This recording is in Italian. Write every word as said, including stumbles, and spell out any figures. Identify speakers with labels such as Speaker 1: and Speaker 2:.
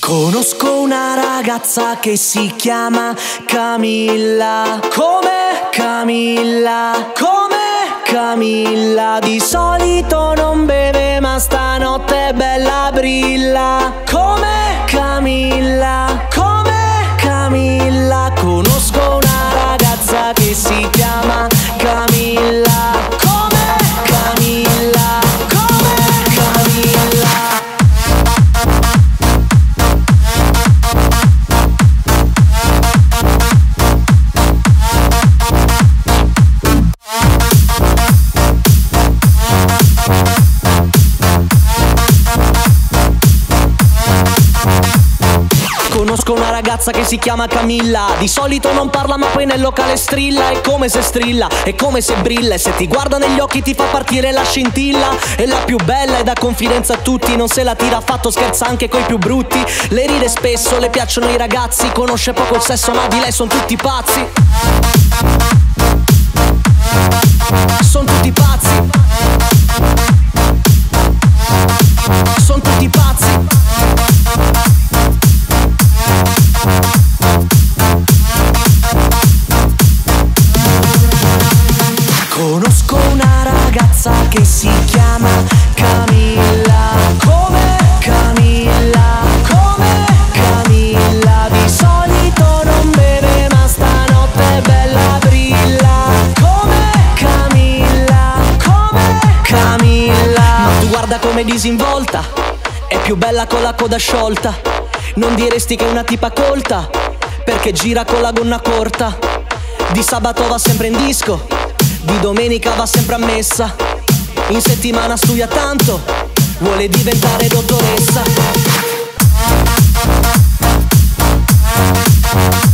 Speaker 1: Conosco una ragazza che si chiama Camilla. Come Camilla? Come Camilla? Di solito non beve ma stanotte è bella brilla. Come Camilla? Come Camilla? Conosco una ragazza che si chiama Camilla. Come Camilla? Come Camilla? Conosco una ragazza che si chiama Camilla. Di solito non parla ma poi nel locale strilla. È come se strilla, è come se brilla. E se ti guarda negli occhi ti fa partire la scintilla. È la più bella e dà confidenza a tutti. Non se la tira affatto, scherza anche coi più brutti. Le ride spesso, le piacciono i ragazzi. Conosce poco il sesso ma di lei sono tutti pazzi. Sono tutti pazzi. Sono tutti pazzi. Conosco una ragazza che si chiama Camilla. Come Camilla? Come Camilla? Di solito non beve ma stanotte è bella brilla. Come Camilla? Come Camilla? Ma tu guarda come disinvolta, è più bella con la coda sciolta. Non diresti che è una tipa colta, perché gira con la gonna corta. Di sabato va sempre in disco, di domenica va sempre a messa. In settimana studia tanto, vuole diventare dottoressa.